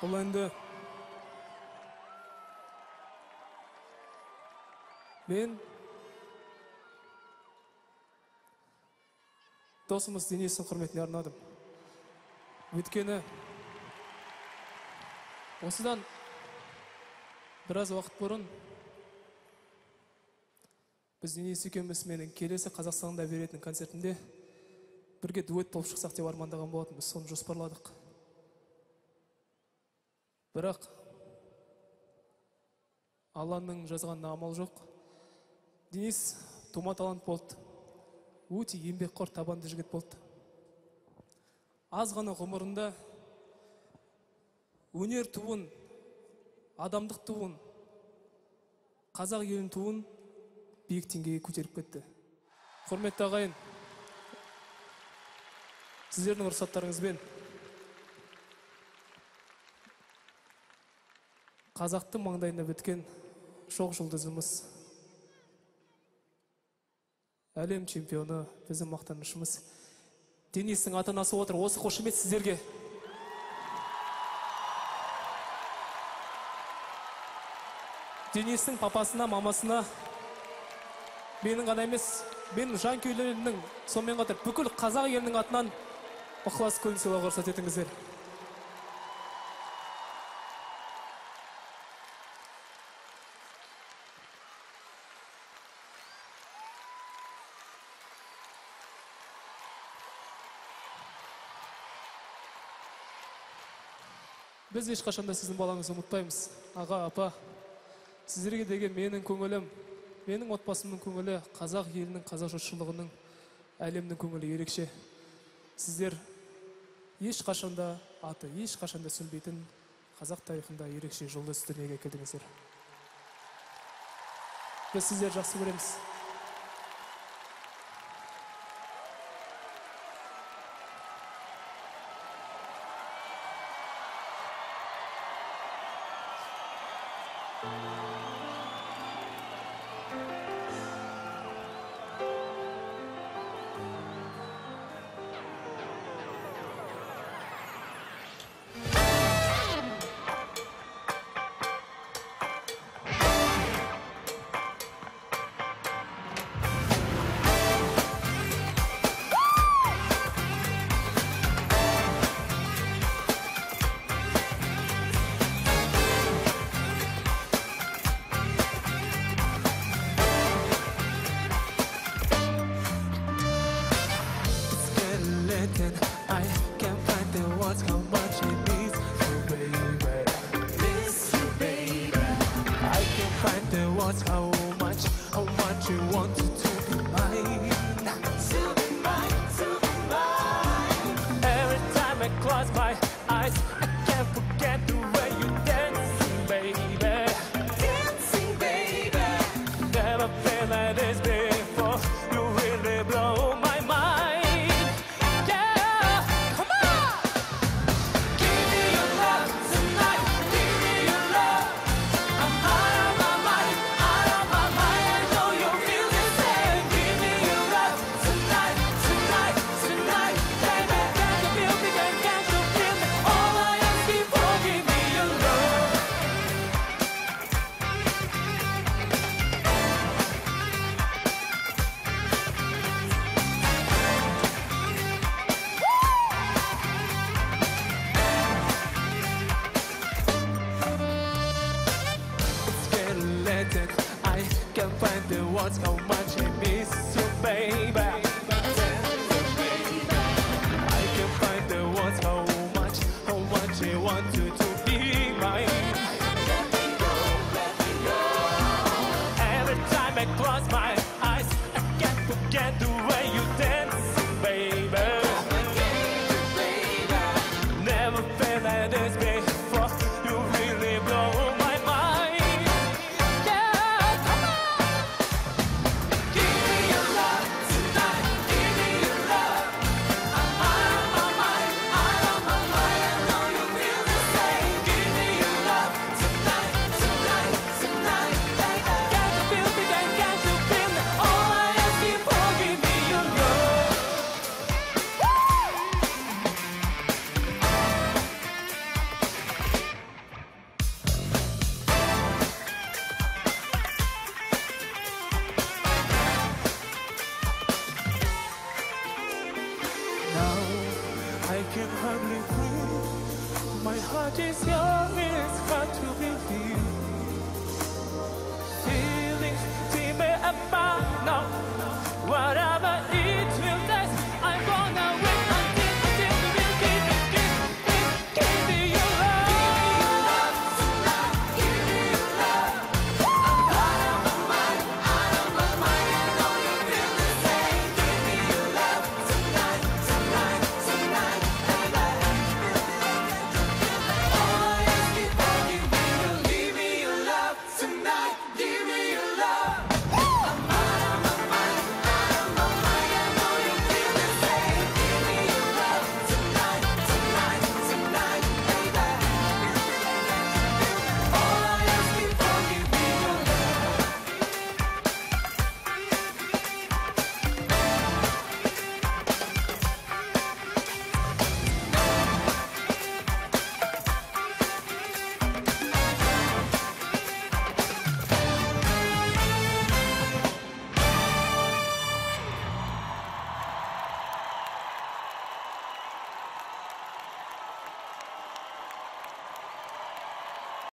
Бұл енді мен досымыз Денистің құрметіне арнадым. Өйткені осыдан біраз уақыт бұрын біз Денис екеуміз менің келесі Қазақстанда беретін концертінде бірге дуэт болып шықсақ деп армандаған болатынбыз, соны жоспарладық. Бірақ Алланың жазғанына амал жоқ. Денис тума талант болды. Өте еңбекқор, табанды жігіт болды. Аз ғана ғұмырында өнер туын, адамдық туын, қазақ елін туын биік деңгейге көтеріп кетті. Құрметті ағайын, сіздердің рұқсаттарыңызбен қазақтың маңдайында біткен шоқ жұлдызымыз, әлем чемпионы, біздің мақтанышымыз Денистің ата-анасы отыр. Осы қошемет сіздерге. Денистің папасына, мамасына, менің ғана емес, менің жанкүйерлерімнің, сонымен қатар бүкіл қазақ елінің атынан ықылас көңіл сыйлауға рұқсат етіңіздер. Біз ешқашанда сіздің балаңызды ұмытпаймыз. Аға, апа, сіздерге деген менің көңілім, менің отбасымның көңілі, қазақ елінің, қазақ жұртшылығының, әлемнің көңілі ерекше. Сіздер ешқашанда аты, ешқашанда сөнбейтін қазақ тарихында ерекше жұлдыз дүниеге келдіңіздер. Біз сіздер жақсы көреміз. I can't find the words how much it means to baby. Miss you, baby. I can't find the words how much you want to be mine. To be mine, to be mine. Every time I close my eyes, I can't forget the way you dancing, baby. Dancing, baby. Never been like this before. You really blow my mind. I can't find the words how much I miss you, baby. I can't find the words how much I want you to be mine. Every time I close my eyes, I can't forget the way you dance, baby. Never felt like this before. You really blow my mind. Yeah, come on. Give me your love tonight. Now I can hardly breathe. My heart is young, it's hard to believe. Feelings tear me apart now. Whatever